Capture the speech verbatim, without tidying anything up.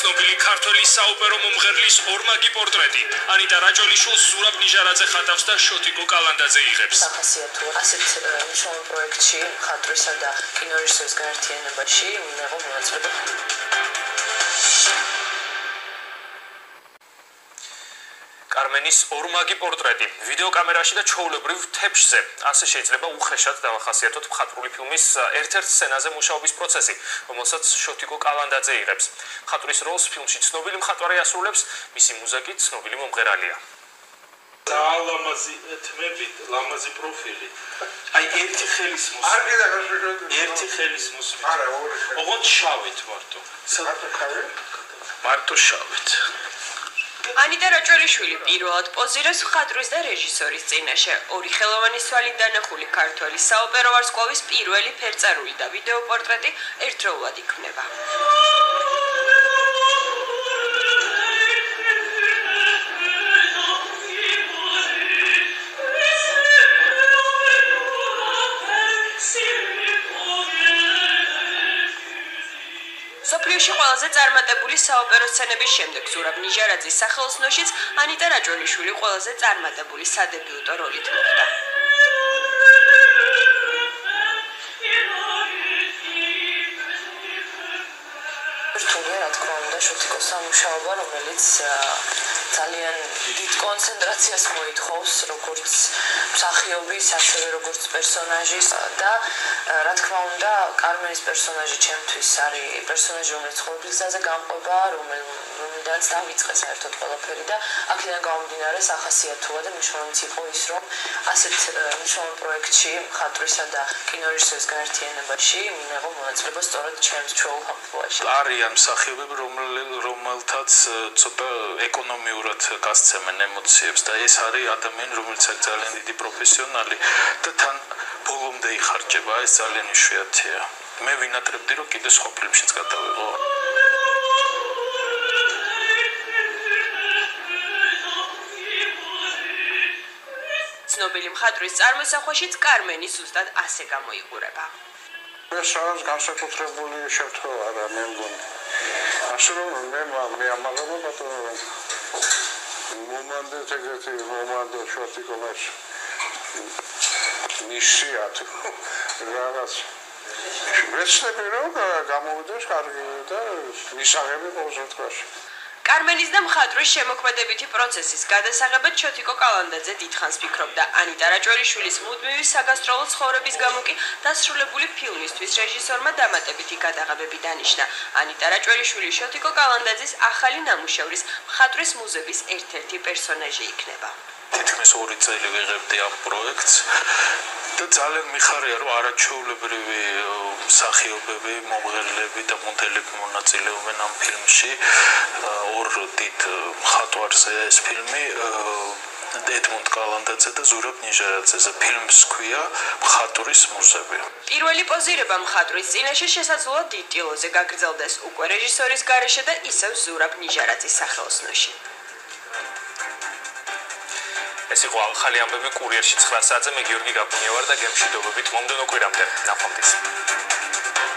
ცნობილი ქართველი საოპერო მომღერლის ორმაგი პორტრეტი. ანიტა რაჭველიშვილს ზურაბ ნიჟარაძე ხატავს და შოტიკო კალანდაძე იღებს. სახასიათო ასეთ მნიშვნელოვან პროექტში მხატვრისა და კინორეჟისორის გაერთიანებაში მიიღო მონაწილეობა. კარმენის ორმაგი პორტრეტი ვიდეოკამერაში და ჩვეულებრივ თეფშზე. ასე შეიძლება უხეშად დავახასიათოთ მხატვრული ფილმის ერთ-ერთ სცენაზე მუშაობის პროცესი, რომელსაც შოტიკო კალანდაძე იღებს. მხატვრის როლს ფილმში ცნობილი მხატვარი ასრულებს, მისი მუზიკით ცნობილი მომღერალია. ლამაზი თმები, ლამაზი პროფილი. აი ერთი ხელის მოსვლა. არ კიდე გასვიდეთ. ერთი ხელის მოსვლა. არა, ორი ხელი. ოღონდ შავით მარტო. მარტო შავი? მარტო შავით. ანიტა რაჭველიშვილი პირველად პოზირებს მხატვრის და რეჟისორის წინაშე. ორი ხელოვანი სვალი დანახული ქართველი საოპერო ვარსკვლავის პირველი ფერწერული და ვიდეო პორტრეტი ერთდროულად იქმნება. სოფლიოში ყველაზე წარმატებული საოპერო სცენების შემდეგ ზურაბ ნიჟარაძის სახელოსნოშიც ანიტა რაჭველიშვილი ყველაზე წარმატებული სადებიუტო როლით მოხვდა. რთულია რა თქმა უნდა შოტიკოს სამუშაობა, რომელიც ძალიან დიდ კონცენტრაციას მოითხოვს როგორც მსახიობის, ასევე როგორც პერსონაჟის და რა თქმა უნდა კარმენის პერსონაჟი ჩემთვის არის პერსონაჟი, რომელიც ცხოვრების გზაზე გამყვება, რომელიდანაც დავიწყე საერთოდ ყველაფერი და აქედან გამომდინარე სახასიათოა და მნიშვნელოვანიც იყო ის, რომ ასეთ მნიშვნელოვან პროექტში მხატვრისა და კინორეჟისორის გაერთიანებაში მიიღო მონაწილეობა სწორედ ჩემს ჩვეულ ამბავში. არიან მსახიობები, რომელთაც ცოტა ეკონომიურად გასცემენ ემოციებს და ეს არის ადამიანი, რომელიც არის ძალიან დიდი პროფესიონალი და თან ბოლომდე იხარჯება, ეს ძალიან იშვიათია. მე ვინატრებდი, რომ კიდე სხვა ფილმშიც გადავიღო. ცნობილი მხატვრის წარმოსახვაშიც კარმენი ზუსტად ასე გამოიყურება. ეს რაღაც განსაკუთრებული შემთხვევა არა, მე მგონი. ასე რომ მე მე ამაღლება ბატონო მომანდეთ ეგეთი მომანდო შოტიკომას ნიშია თუ რაღაც ვეცდები რომ გამოვიდეს კარგი და მისაღები ყოველ შემთხვევაში. კარმენის და მხატვრის შემოქმედებითი პროცესის გადასაღებად შოტიკო კალანდაძე დიდხანს ფიქრობდა. ანიტა რაჭველიშვილის მუდმივი საგასტროლო ცხოვრების გამო კი დასრულებული ფილმისთვის რეჟისორმა დამატებითი გადაღებები დანიშნა. ანიტა რაჭველიშვილი შოტიკო კალანდაძის ახალი ნამუშევრის მხატვრის მუზების ერთ-ერთი პერსონაჟი იქნება. თითქმის ორი წელი ვიღებდი ამ პროექტს და ძალიან მიხარია, რომ არაჩვეულებრივი მსახიობები, მომღერლები და მოდელები მონაწილეობენ ამ ფილმში. ორ დიდ მხატვარზე ეს ფილმი ედმუნდ კალანდაძე და ზურაბ ნიჟარაძეზე. ფილმს ჰქვია მხატვრის მუზები. პირველი პოზირება მხატვრის წინაშე შესაძლოა დიდ ტილოზე გაგრძელდეს უკვე რეჟისორის გარეშე და ისევ ზურაბ ნიჟარაძის სახელოსნოში. ეს იყო ახალი ამბები კურიერში ცხრა საათზე. მე გიორგი გაბუნია ვარ და გემშვიდობებით მომდევნო კვირამდე. ნახვამდის.